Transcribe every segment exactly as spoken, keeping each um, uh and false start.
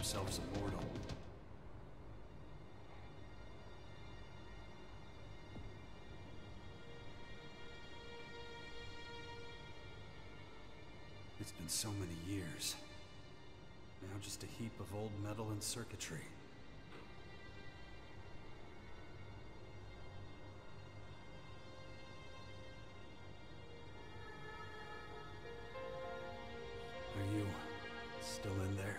themselves immortal. It's been so many years. Now just a heap of old metal and circuitry. Are you still in there?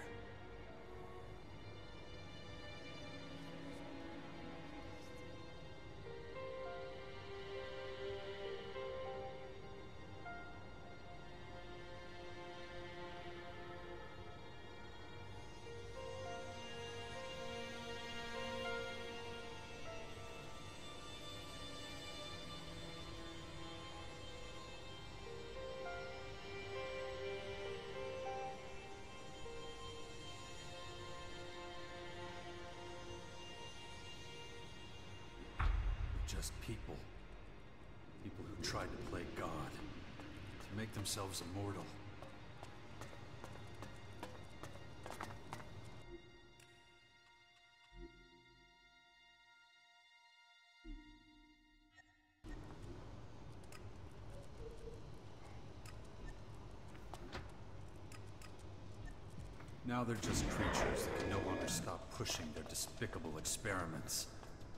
Just people. People who tried to play God, to make themselves immortal. Now they're just creatures that can no longer stop pushing their despicable experiments.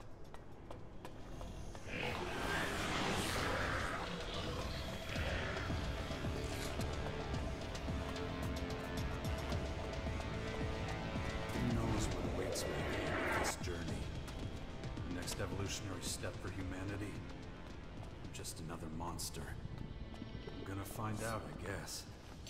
Evolutionary step for humanity. I'm just another monster. I'm gonna find out, I guess.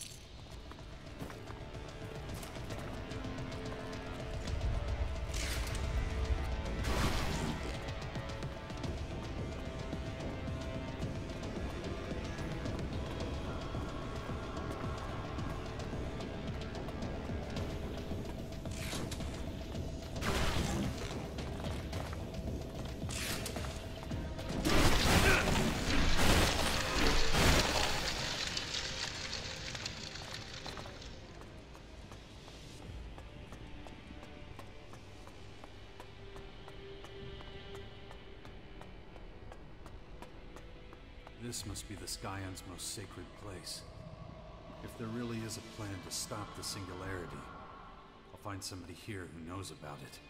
This must be the Scion's most sacred place. If there really is a plan to stop the Singularity, I'll find somebody here who knows about it.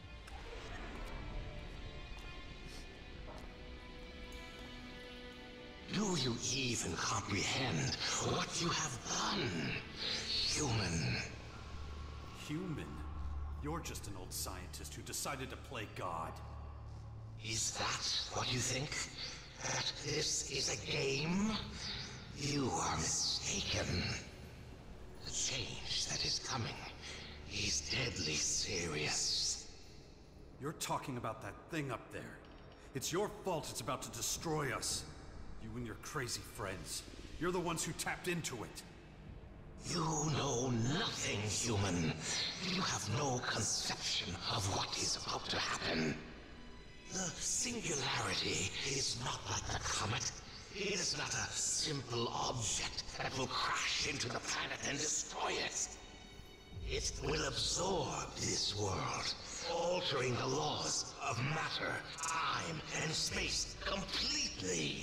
Do you even comprehend what you have done, human? Human? You're just an old scientist who decided to play God. Is that what you think? That this is a game? You are mistaken. The change that is coming is deadly serious. You're talking about that thing up there. It's your fault it's about to destroy us. You and your crazy friends. You're the ones who tapped into it. You know nothing, human. You have no conception of what is about to happen. The Singularity is not like the comet. It is not a simple object that will crash into the planet and destroy it. It will absorb this world, altering the laws of matter, time, and space completely.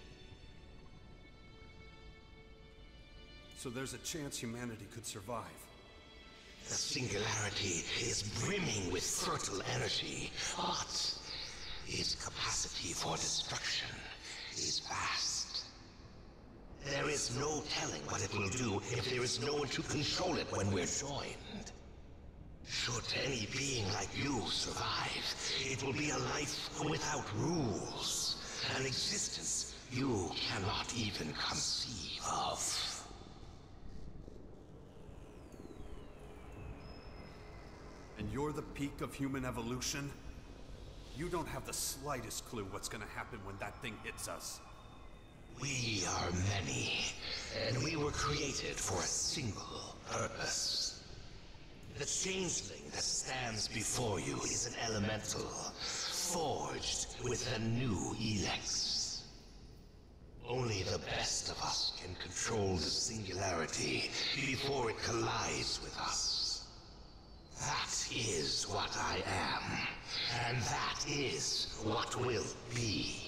So there's a chance humanity could survive. The Singularity is brimming with fertile energy, but its capacity for destruction is vast. There is no telling what it will do if there is no one to control it when we're joined. Should any being like you survive, it will be a life without rules, an existence you cannot even conceive of. And you're the peak of human evolution? You don't have the slightest clue what's gonna happen when that thing hits us. We are many, and we were created for a single purpose. The changeling that stands before you is an elemental, forged with a new elex. Only the best of us can control the Singularity before it collides with us. That is what I am, and that is what will be.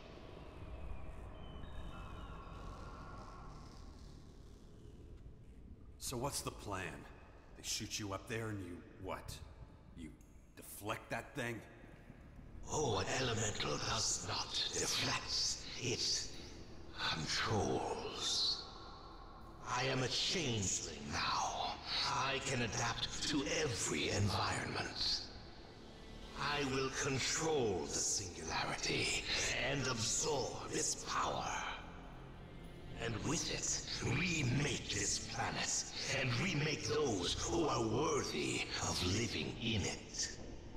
So what's the plan? They shoot you up there and you, what? You deflect that thing? Oh, an elemental does not deflect. It controls. I am a changeling now. I can adapt to every environment. I will control the singularity and absorb its power. And with it, remake this planet and remake those who are worthy of living in it.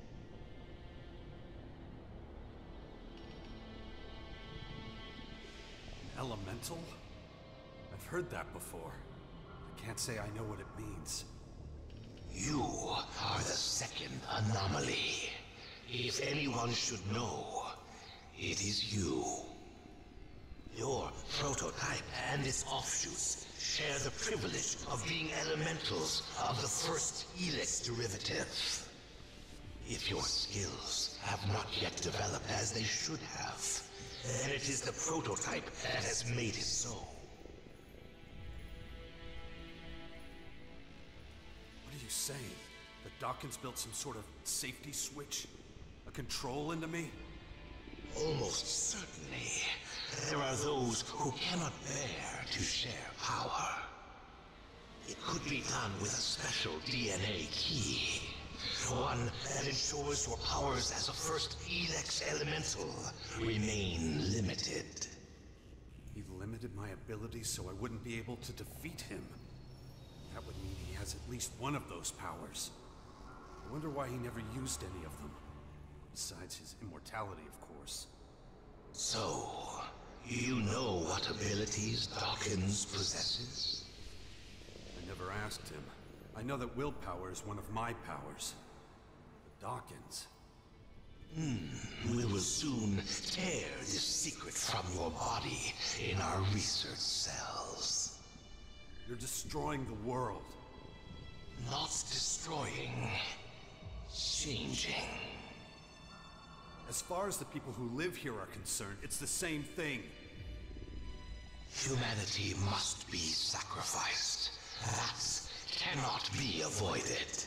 Elemental? I've heard that before. I can't say I know what it means. You are the second anomaly. If anyone should know, it is you. Your prototype and its offshoots share the privilege of being elementals of the first Helix derivative. If your skills have not yet developed as they should have, then it is the prototype that has made it so. What are you saying? That Dawkins built some sort of safety switch? A control into me? Almost certainly. There are those who cannot bear to share power. It could be done with a special D N A key. One that ensures your powers as a first Helix elemental remain limited. He limited my abilities so I wouldn't be able to defeat him. That would mean he has at least one of those powers. I wonder why he never used any of them. Besides his immortality, of course. So, you know what abilities Dawkins possesses? I never asked him. I know that willpower is one of my powers. But Dawkins... Hmm, we will soon tear this secret from your body in our research cells. You're destroying the world. Not destroying, changing. As far as the people who live here are concerned, it's the same thing. Humanity must be sacrificed. That cannot be avoided.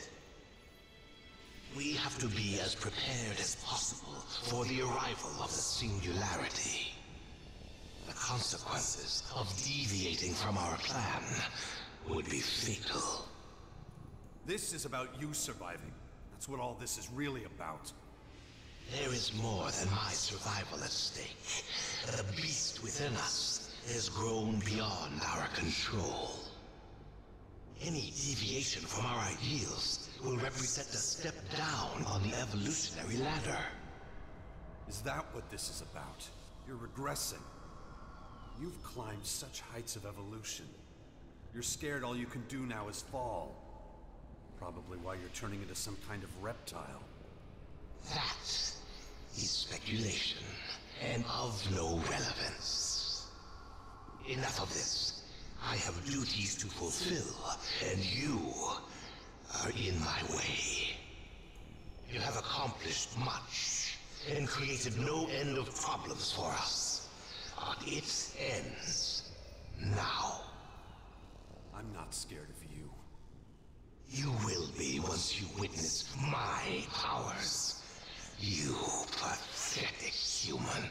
We have to be as prepared as possible for the arrival of the singularity. The consequences of deviating from our plan would be fatal. This is about you surviving. That's what all this is really about. There is more than my survival at stake. The beast within us has grown beyond our control. Any deviation from our ideals will represent a step down on the evolutionary ladder. Is that what this is about? You're regressing. You've climbed such heights of evolution. You're scared all you can do now is fall. Probably why you're turning into some kind of reptile. That is speculation, and of no relevance. Enough of this. I have duties to fulfill, and you are in my way. You have accomplished much, and created no end of problems for us. But it ends now. I'm not scared of you. You will be once you witness my powers. You pathetic human.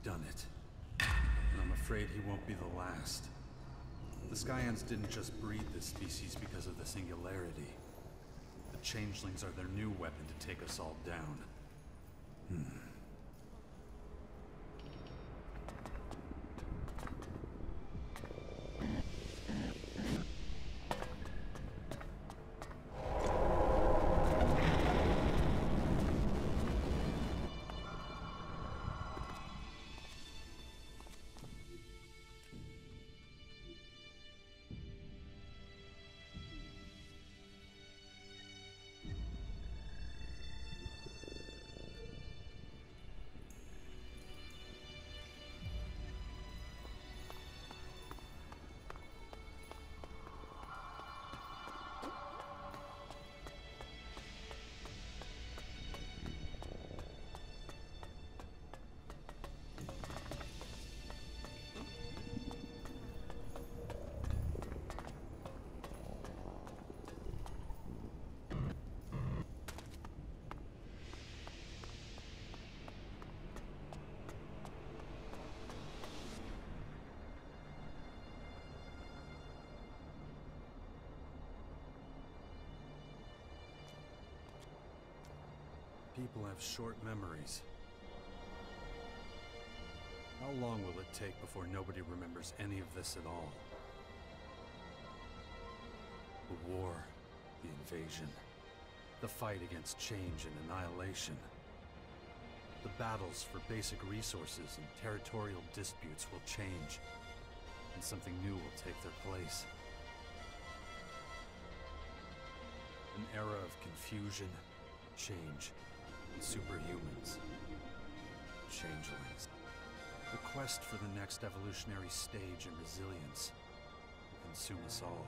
done it. And I'm afraid he won't be the last. The Skyans didn't just breed this species because of the singularity. The Changelings are their new weapon to take us all down. Hmm. People have short memories. How long will it take before nobody remembers any of this at all? The war, the invasion, the fight against change and annihilation. The battles for basic resources and territorial disputes will change, and something new will take their place. An era of confusion, change, and superhumans. Changelings. The quest for the next evolutionary stage in resilience will consume us all.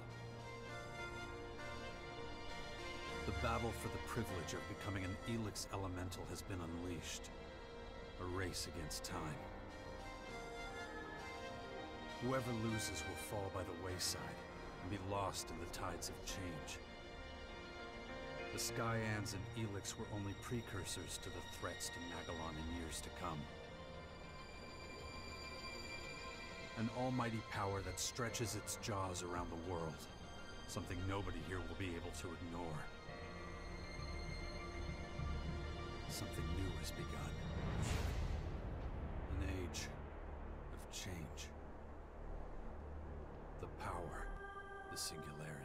The battle for the privilege of becoming an Elix Elemental has been unleashed. A race against time. Whoever loses will fall by the wayside and be lost in the tides of change. The Skyans and Elix were only precursors to the threats to Magellan in years to come. An almighty power that stretches its jaws around the world. Something nobody here will be able to ignore. Something new has begun. An age of change. The power, the singularity.